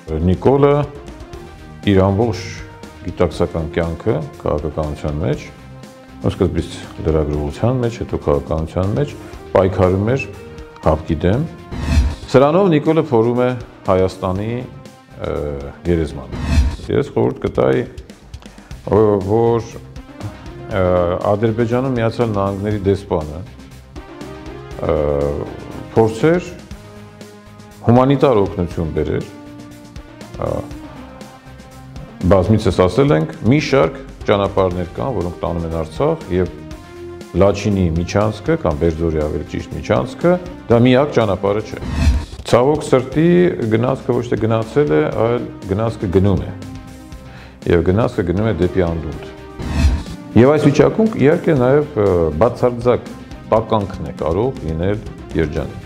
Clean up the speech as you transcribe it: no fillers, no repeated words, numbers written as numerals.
Նիկոլը իր ամբողջ գիտակցական կյանքը քաղաքականության մեջ, սկզբից լրագրողության մեջ, հետո քաղաքականության մեջ պայքարում էր հապկի դեմ։ Սրանով Նիկոլը փորում է Հայաստանի գերեզմանը։ Ես խորհուրդ կտայի, որ Ադրբեջանում Միացյալ Նահանգների դեսպանը փորձեր հումանիտար օգնություն բերեր, բազմիցս ասել ենք, մի շարք ճանապարհներ կան, որոնք տանում են Արցախ, եւ Լաչինի միջանցքը կամ Բերձորի ավելի ճիշտ միջանցքը, դա միակ ճանապարհը չէ։ Ցավոք սրտի գնացքը ոչ թե գնացել է, այլ գնացքը գնում է։ Եվ գնացքը գնում է դեպի անդունդ։ Եվ այս վիճակում իհարկե նաև բացարձակ տականքն է կարող լինել երջանիկ։